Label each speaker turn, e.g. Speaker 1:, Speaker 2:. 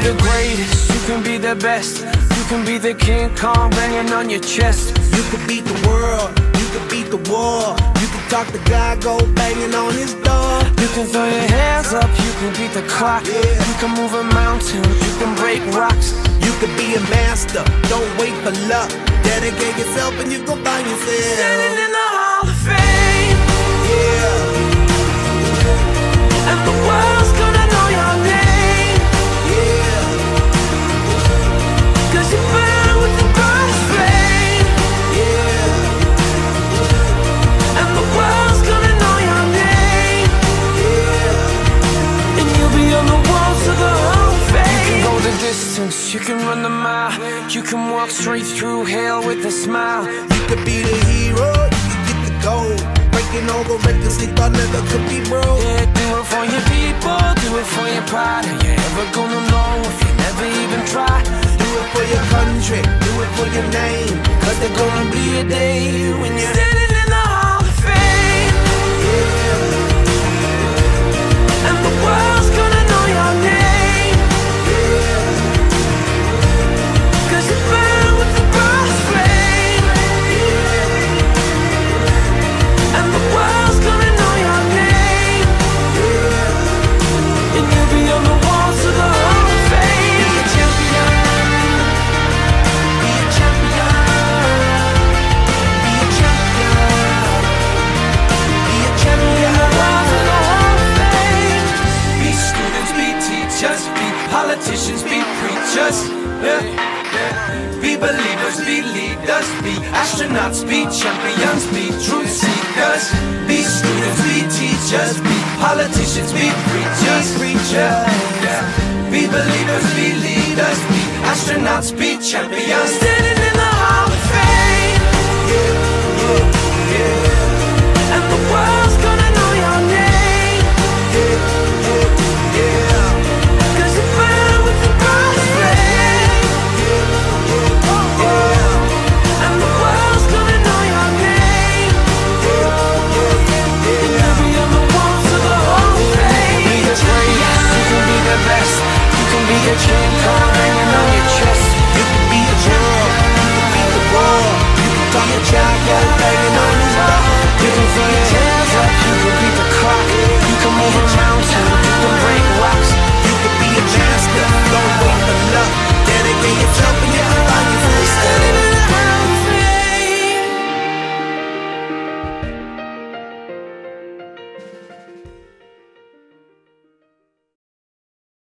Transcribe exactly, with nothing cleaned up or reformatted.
Speaker 1: the greatest, you can be the best. You can be the King Kong banging on your chest.
Speaker 2: You could beat the world, you could beat the war. You can talk to God, go banging on his door.
Speaker 1: You can throw your hands up, you can beat the clock.
Speaker 2: Yeah.
Speaker 1: You can move a mountain, you can break rocks.
Speaker 2: You could be a master, don't wait for luck. Dedicate yourself and you gon' find yourself
Speaker 1: standing in the Hall of Fame.
Speaker 2: Yeah.
Speaker 1: And the world's gonna know your name.
Speaker 2: Yeah.
Speaker 1: Cause you burn with the brightest flame.
Speaker 2: Yeah.
Speaker 1: And the world's gonna know your name.
Speaker 2: Yeah.
Speaker 1: And you'll be on the walls of the Hall of Fame. You can go the distance, you can run the mile. You can walk straight through hell with a smile.
Speaker 2: You could be the hero, you can get the gold. Breaking all the records they thought never could be broke.
Speaker 1: Yeah, do it for your people, do it for your pride. Are you ever gonna know if you never even try?
Speaker 2: Do it for your country, do it for your name.
Speaker 1: Cause there's gonna be a day when you're standing in the Hall of Fame.
Speaker 2: Yeah.
Speaker 1: And the world's gonna know your name.
Speaker 2: Yeah.
Speaker 1: Cause you burn with the brightest flame.
Speaker 2: Yeah.
Speaker 1: And the world's gonna know your name.
Speaker 2: Yeah.
Speaker 1: And you'll be on the walls of the Hall of Fame. Be a champion. Be a champion. Be a champion. Be a champion. On the walls of the Hall of Fame. Be students, be teachers, be politicians, be preachers. Yeah, yeah. Be believers, be leaders, be astronauts, be champions, be truth seekers. Be students, be teachers, be politicians, be preachers. Yeah, yeah. Be believers, be leaders, be astronauts, be champions. Standing